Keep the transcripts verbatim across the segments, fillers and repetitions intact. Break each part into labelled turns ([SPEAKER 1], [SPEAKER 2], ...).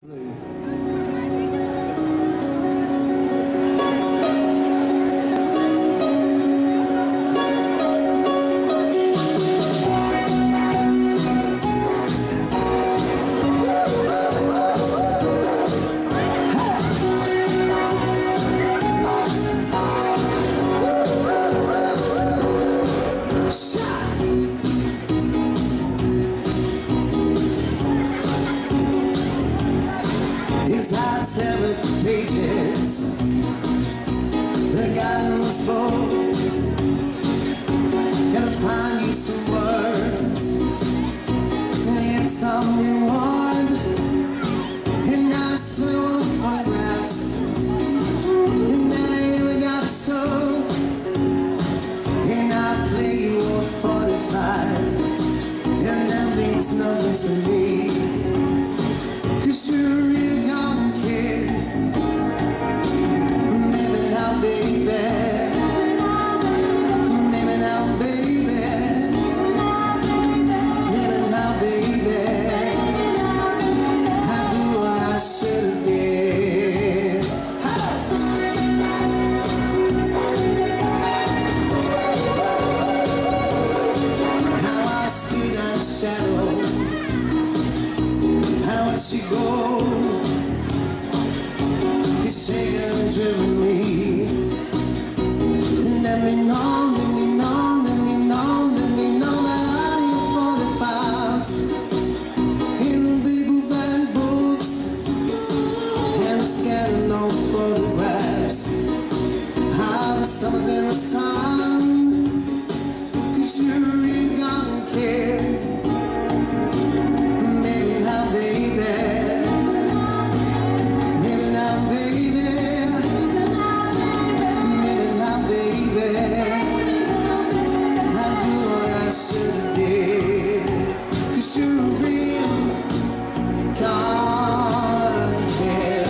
[SPEAKER 1] These hot seven pages that got in this book. Gotta find you some words and get some reward. And I slew the photographs and I even got told. And I play you a forty-five and that means nothing to me. Cause you're real young kid. Maybe now, baby. Maybe now, baby. Maybe now, baby. I do what I should have did. Now I see that shadow. How would she go? He's shaken and driven me. Let me know, let me know, let me know, let me know that I need forty-fives in the people buying books and scanning no photographs. How the summer's in the sun. Cause you're a real young kid. Cause you're a real God kid.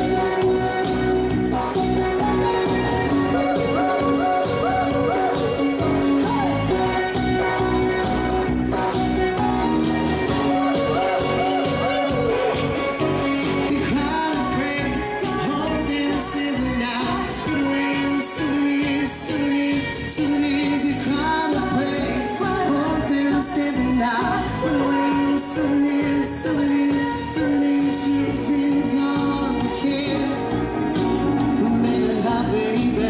[SPEAKER 1] You cry and pray, hope and sing now. But when soon is, soon is, soon is, you cry and pray, hope and sing now. But when soon is, soon is, soon is, you feel gone, kid. Maybe now, baby.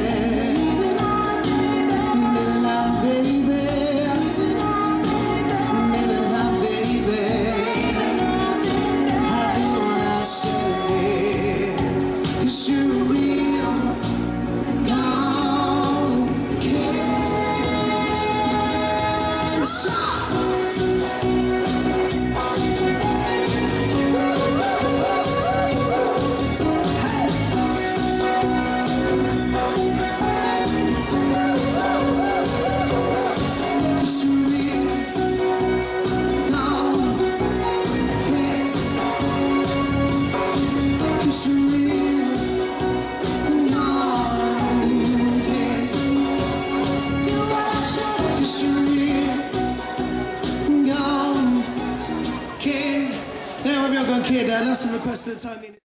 [SPEAKER 1] Maybe now, baby. Maybe now, baby. I do what I should have did. Cause you're a real gone kid. Stop! Kid, now everyone gone kid, uh, last request at the time.